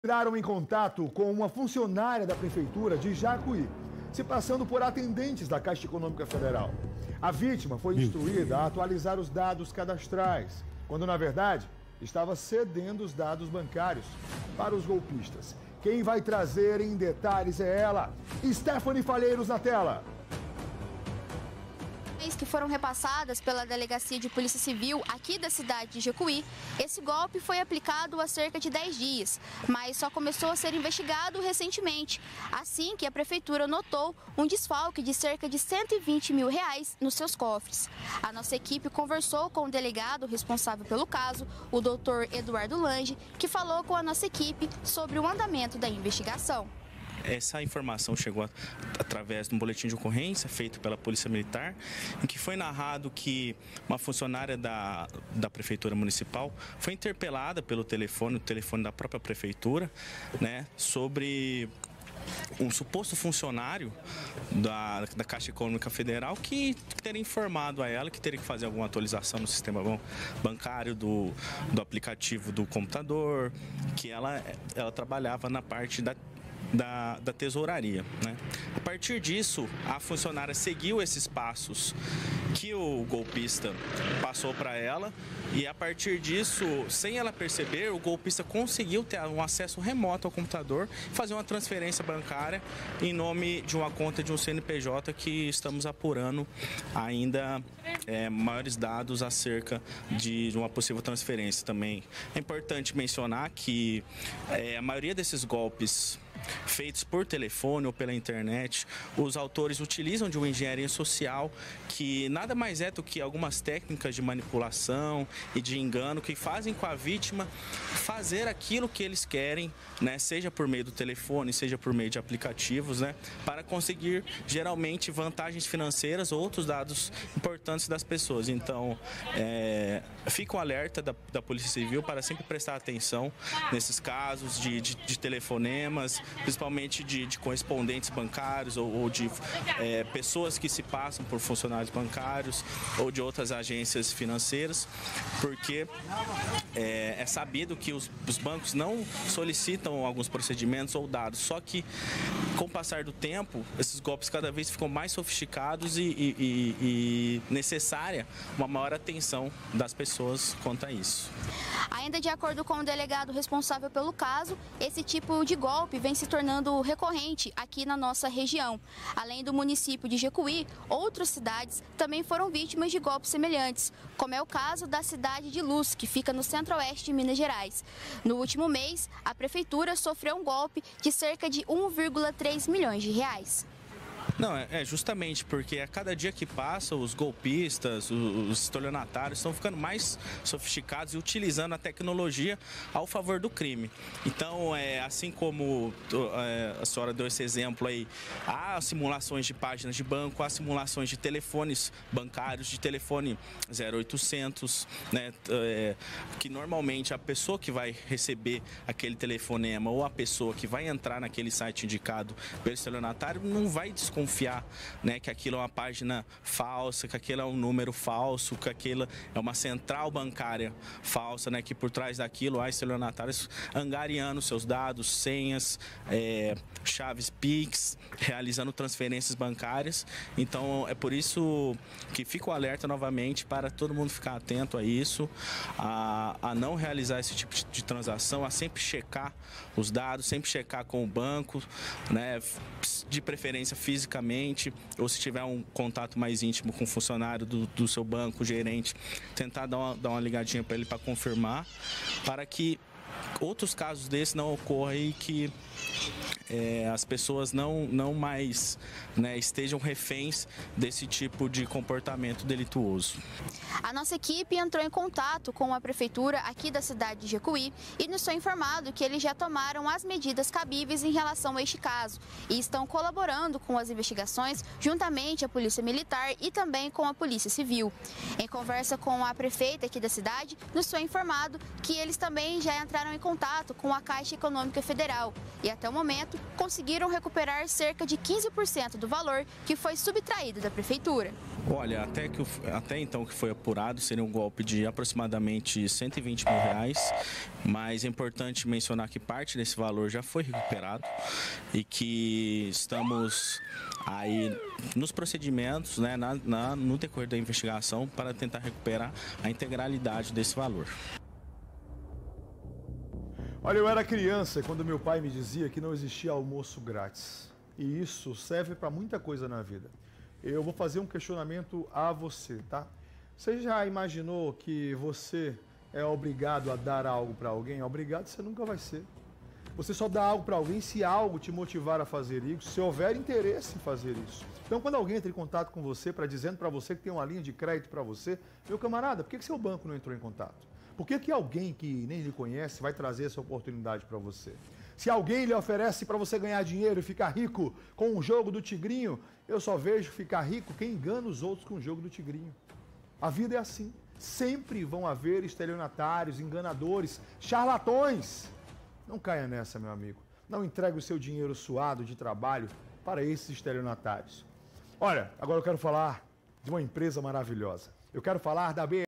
Entraram em contato com uma funcionária da Prefeitura de Jacuí, se passando por atendentes da Caixa Econômica Federal. A vítima foi instruída a atualizar os dados cadastrais, quando na verdade estava cedendo os dados bancários para os golpistas. Quem vai trazer em detalhes é ela, Stephanie Falheiros na tela. Que foram repassadas pela Delegacia de Polícia Civil aqui da cidade de Jacuí, esse golpe foi aplicado há cerca de 10 dias, mas só começou a ser investigado recentemente, assim que a Prefeitura notou um desfalque de cerca de R$120 mil nos seus cofres. A nossa equipe conversou com o delegado responsável pelo caso, o Dr. Eduardo Lange, que falou com a nossa equipe sobre o andamento da investigação. Essa informação chegou através de um boletim de ocorrência feito pela Polícia Militar, em que foi narrado que uma funcionária da Prefeitura Municipal foi interpelada pelo telefone, o telefone da própria Prefeitura, né, sobre um suposto funcionário da Caixa Econômica Federal que teria informado a ela que teria que fazer alguma atualização no sistema bancário do aplicativo do computador, que ela trabalhava na parte da tesouraria, né? A partir disso, a funcionária seguiu esses passos que o golpista passou para ela e a partir disso, sem ela perceber, o golpista conseguiu ter um acesso remoto ao computador e fazer uma transferência bancária em nome de uma conta de um CNPJ que estamos apurando ainda maiores dados acerca de uma possível transferência também. É importante mencionar que a maioria desses golpes feitos por telefone ou pela internet, os autores utilizam de uma engenharia social que nada mais é do que algumas técnicas de manipulação e de engano que fazem com a vítima fazer aquilo que eles querem, né, seja por meio do telefone, seja por meio de aplicativos, né, para conseguir geralmente vantagens financeiras ou outros dados importantes das pessoas. Então, fica um alerta da Polícia Civil para sempre prestar atenção nesses casos de telefonemas, principalmente de correspondentes bancários ou de pessoas que se passam por funcionários bancários ou de outras agências financeiras, porque é sabido que os bancos não solicitam alguns procedimentos ou dados, só que com o passar do tempo, esses golpes cada vez ficam mais sofisticados e necessária uma maior atenção das pessoas quanto a isso. Ainda de acordo com o delegado responsável pelo caso, esse tipo de golpe vem se tornando recorrente aqui na nossa região. Além do município de Jacuí, outras cidades também foram vítimas de golpes semelhantes, como é o caso da cidade de Luz, que fica no centro-oeste de Minas Gerais. No último mês, a prefeitura sofreu um golpe de cerca de R$1,3 milhões. Não, justamente porque a cada dia que passa, os golpistas, os estelionatários estão ficando mais sofisticados e utilizando a tecnologia ao favor do crime. Então, assim como a senhora deu esse exemplo aí, há simulações de páginas de banco, há simulações de telefones bancários, de telefone 0800, né, que normalmente a pessoa que vai receber aquele telefonema ou a pessoa que vai entrar naquele site indicado pelo estelionatário não vai desconfiar, né, que aquilo é uma página falsa, que aquilo é um número falso, que aquilo é uma central bancária falsa, né, que por trás daquilo há estelionatários angariando seus dados, senhas, chaves Pix, realizando transferências bancárias. Então é por isso que fica o alerta novamente para todo mundo ficar atento a isso, a não realizar esse tipo de transação, a sempre checar os dados, sempre checar com o banco, né, de preferência fisicamente, ou se tiver um contato mais íntimo com o funcionário do seu banco, gerente, tentar dar uma ligadinha para ele para confirmar, para que outros casos desses não ocorram e que as pessoas não mais, né, estejam reféns desse tipo de comportamento delituoso. A nossa equipe entrou em contato com a prefeitura aqui da cidade de Jacuí e nos foi informado que eles já tomaram as medidas cabíveis em relação a este caso e estão colaborando com as investigações juntamente à Polícia Militar e também com a Polícia Civil. Em conversa com a prefeita aqui da cidade, nos foi informado que eles também já entraram em contato contato com a Caixa Econômica Federal e, até o momento, conseguiram recuperar cerca de 15% do valor que foi subtraído da Prefeitura. Olha, até então que foi apurado, seria um golpe de aproximadamente R$120 mil, mas é importante mencionar que parte desse valor já foi recuperado e que estamos aí nos procedimentos, né, no decorrer da investigação para tentar recuperar a integralidade desse valor. Olha, eu era criança quando meu pai me dizia que não existia almoço grátis. E isso serve para muita coisa na vida. Eu vou fazer um questionamento a você, tá? Você já imaginou que você é obrigado a dar algo para alguém? Obrigado você nunca vai ser. Você só dá algo para alguém se algo te motivar a fazer isso, se houver interesse em fazer isso. Então, quando alguém entra em contato com você, dizendo para você que tem uma linha de crédito para você, meu camarada, por que seu banco não entrou em contato? Por que alguém que nem lhe conhece vai trazer essa oportunidade para você? Se alguém lhe oferece para você ganhar dinheiro e ficar rico com o jogo do tigrinho, eu só vejo ficar rico quem engana os outros com o jogo do tigrinho. A vida é assim. Sempre vão haver estelionatários, enganadores, charlatões. Não caia nessa, meu amigo. Não entregue o seu dinheiro suado de trabalho para esses estelionatários. Olha, agora eu quero falar de uma empresa maravilhosa. Eu quero falar da BR.